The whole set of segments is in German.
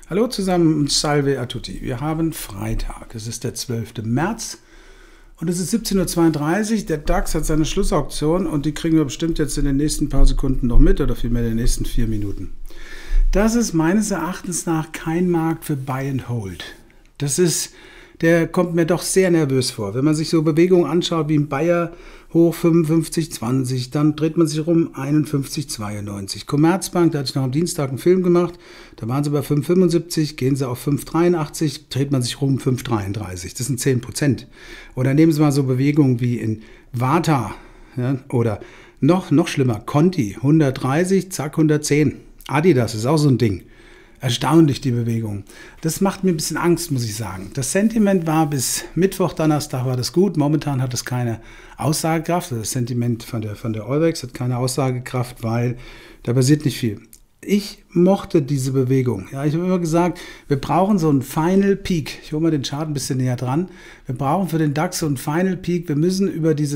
Hallo zusammen und Salve a tutti. Wir haben Freitag, es ist der 12. März und es ist 17:32 Uhr. Der DAX hat seine Schlussauktion und die kriegen wir bestimmt jetzt in den nächsten paar Sekunden noch mit oder vielmehr in den nächsten 4 Minuten. Das ist meines Erachtens nach kein Markt für Buy and Hold. Der kommt mir doch sehr nervös vor. Wenn man sich so Bewegungen anschaut wie im Bayer hoch 55,20, dann dreht man sich rum 51,92. Commerzbank, da hatte ich noch am Dienstag einen Film gemacht, da waren sie bei 5,75, gehen sie auf 5,83, dreht man sich rum 5,33. Das sind 10%. Oder nehmen Sie mal so Bewegungen wie in Varta, ja, oder noch schlimmer, Conti, 130, zack, 110. Adidas ist auch so ein Ding. Erstaunlich, die Bewegung. Das macht mir ein bisschen Angst, muss ich sagen. Das Sentiment war bis Mittwoch, Donnerstag war das gut. Momentan hat es keine Aussagekraft. Das Sentiment von der Eurex hat keine Aussagekraft, weil da passiert nicht viel. Ich mochte diese Bewegung. Ja, ich habe immer gesagt, wir brauchen so einen Final Peak. Ich hole mal den Chart ein bisschen näher dran. Wir brauchen für den DAX so einen Final Peak. Wir müssen über diese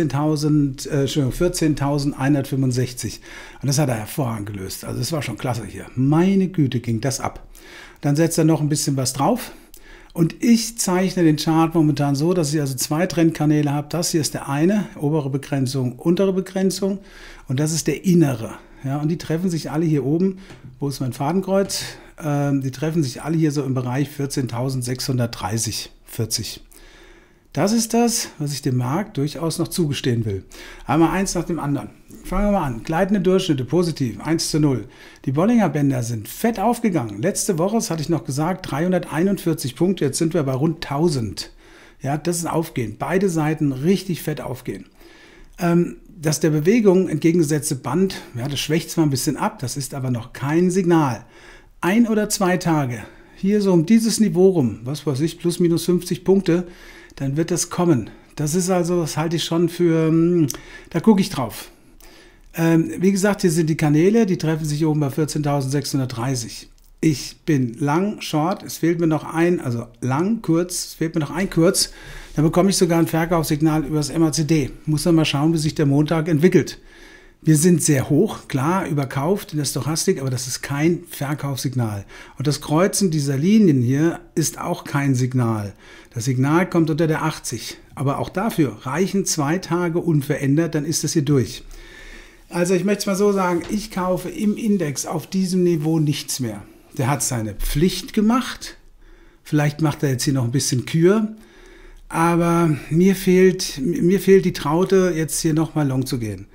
14.165. Und das hat er hervorragend gelöst. Also das war schon klasse hier. Meine Güte, ging das ab. Dann setzt er noch ein bisschen was drauf. Und ich zeichne den Chart momentan so, dass ich also 2 Trendkanäle habe. Das hier ist der eine, obere Begrenzung, untere Begrenzung. Und das ist der innere. Ja, und die treffen sich alle hier oben. Wo ist mein Fadenkreuz? Die treffen sich alle hier so im Bereich 14.630, 40. Das ist das, was ich dem Markt durchaus noch zugestehen will. Einmal eins nach dem anderen. Fangen wir mal an. Gleitende Durchschnitte, positiv, 1:0. Die Bollinger Bänder sind fett aufgegangen. Letzte Woche, das hatte ich noch gesagt, 341 Punkte. Jetzt sind wir bei rund 1000. Ja, das ist Aufgehen. Beide Seiten richtig fett aufgehen. Dass der Bewegung entgegengesetzte Band, ja, das schwächt zwar ein bisschen ab, das ist aber noch kein Signal. 1 oder 2 Tage, hier so um dieses Niveau rum, was weiß ich, plus minus 50 Punkte, dann wird das kommen. Das ist also, das halte ich schon für, da gucke ich drauf. Wie gesagt, hier sind die Kanäle, die treffen sich oben bei 14.630. Ich bin lang, short, es fehlt mir noch ein, also lang, kurz, es fehlt mir noch ein kurz. Dann bekomme ich sogar ein Verkaufssignal über das MACD. Muss dann mal schauen, wie sich der Montag entwickelt. Wir sind sehr hoch, klar, überkauft in der Stochastik, aber das ist kein Verkaufssignal. Und das Kreuzen dieser Linien hier ist auch kein Signal. Das Signal kommt unter der 80. Aber auch dafür reichen 2 Tage unverändert, dann ist das hier durch. Also ich möchte es mal so sagen, ich kaufe im Index auf diesem Niveau nichts mehr. Der hat seine Pflicht gemacht. Vielleicht macht er jetzt hier noch ein bisschen Kür. Aber mir fehlt die Traute, jetzt hier nochmal long zu gehen.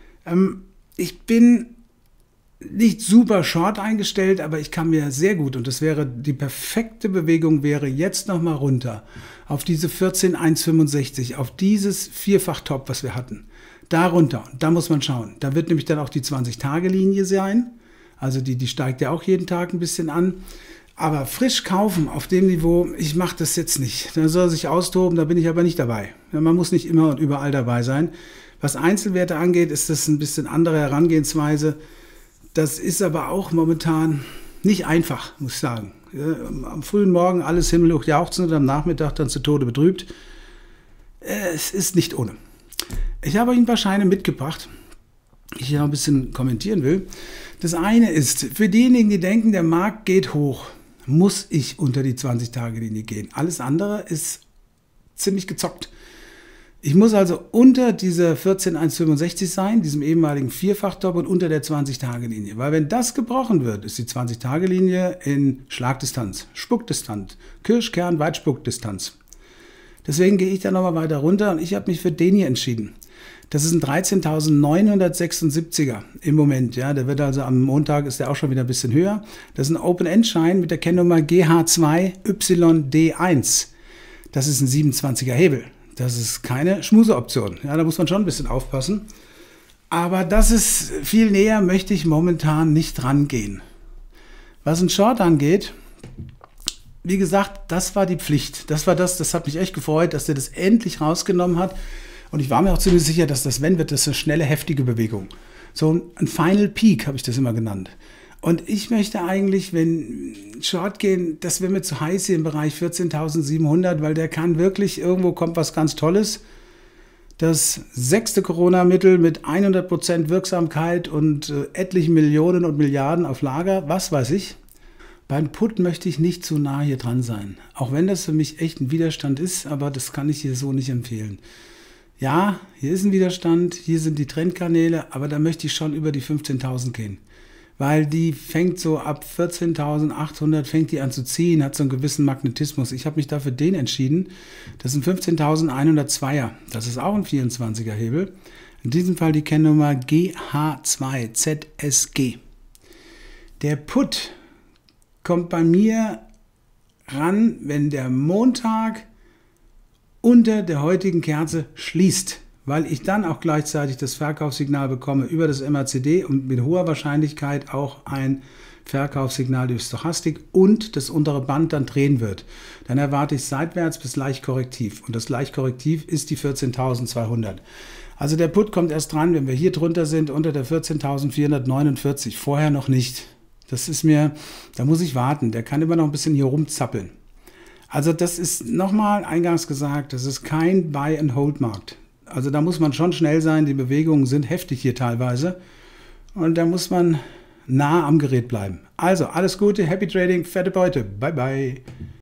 Ich bin nicht super short eingestellt, aber ich kann mir sehr gut, und das wäre die perfekte Bewegung, wäre jetzt nochmal runter auf diese 14,165, auf dieses Vierfach-Top, was wir hatten. Darunter, da muss man schauen. Da wird nämlich dann auch die 20-Tage-Linie sein. Also die steigt ja auch jeden Tag ein bisschen an. Aber frisch kaufen auf dem Niveau, ich mache das jetzt nicht. Da soll er sich austoben, da bin ich aber nicht dabei. Ja, man muss nicht immer und überall dabei sein. Was Einzelwerte angeht, ist das ein bisschen andere Herangehensweise. Das ist aber auch momentan nicht einfach, muss ich sagen. Ja, am frühen Morgen alles himmelhoch jauchzend und am Nachmittag dann zu Tode betrübt. Es ist nicht ohne. Ich habe Ihnen ein paar Scheine mitgebracht, die ich hier noch ein bisschen kommentieren will. Das eine ist, für diejenigen, die denken, der Markt geht hoch, muss ich unter die 20-Tage-Linie gehen. Alles andere ist ziemlich gezockt. Ich muss also unter dieser 14,165 sein, diesem ehemaligen Vierfachtop und unter der 20-Tage-Linie. Weil wenn das gebrochen wird, ist die 20-Tage-Linie in Schlagdistanz, Spuckdistanz, Kirschkern-Weitspuckdistanz. Deswegen gehe ich da nochmal weiter runter und ich habe mich für den hier entschieden. Das ist ein 13.976er im Moment. Ja, der wird also am Montag, ist der auch schon wieder ein bisschen höher. Das ist ein Open-End-Schein mit der Kennnummer GH2YD1. Das ist ein 27er Hebel. Das ist keine Schmuseoption. Ja, da muss man schon ein bisschen aufpassen. Aber das ist viel näher, möchte ich momentan nicht rangehen. Was ein Short angeht, wie gesagt, das war die Pflicht. Das hat mich echt gefreut, dass der das endlich rausgenommen hat. Und ich war mir auch ziemlich sicher, dass das, wenn, wird das eine schnelle, heftige Bewegung. So ein Final Peak habe ich das immer genannt. Und ich möchte eigentlich, wenn Short gehen, das wäre mir zu heiß hier im Bereich 14.700, weil der kann wirklich, irgendwo kommt was ganz Tolles. Das 6. Corona-Mittel mit 100% Wirksamkeit und etlichen Millionen und Milliarden auf Lager, was weiß ich. Beim Put möchte ich nicht zu nah hier dran sein. Auch wenn das für mich echt ein Widerstand ist, aber das kann ich hier so nicht empfehlen. Ja, hier ist ein Widerstand, hier sind die Trendkanäle, aber da möchte ich schon über die 15.000 gehen. Weil die fängt so ab 14.800 fängt die an zu ziehen, hat so einen gewissen Magnetismus. Ich habe mich dafür den entschieden. Das ist ein 15.102er. Das ist auch ein 24er Hebel. In diesem Fall die Kennnummer GH2ZSG. Der Put kommt bei mir ran, wenn der Montag unter der heutigen Kerze schließt, weil ich dann auch gleichzeitig das Verkaufssignal bekomme über das MACD und mit hoher Wahrscheinlichkeit auch ein Verkaufssignal durch Stochastik und das untere Band dann drehen wird. Dann erwarte ich seitwärts bis leicht korrektiv und das leicht korrektiv ist die 14.200. Also der Put kommt erst dran, wenn wir hier drunter sind, unter der 14.449, vorher noch nicht. Das ist mir, da muss ich warten, der kann immer noch ein bisschen hier rumzappeln. Also das ist nochmal eingangs gesagt, das ist kein Buy-and-Hold-Markt. Also da muss man schon schnell sein, die Bewegungen sind heftig hier teilweise und da muss man nah am Gerät bleiben. Also alles Gute, Happy Trading, fette Beute, bye bye.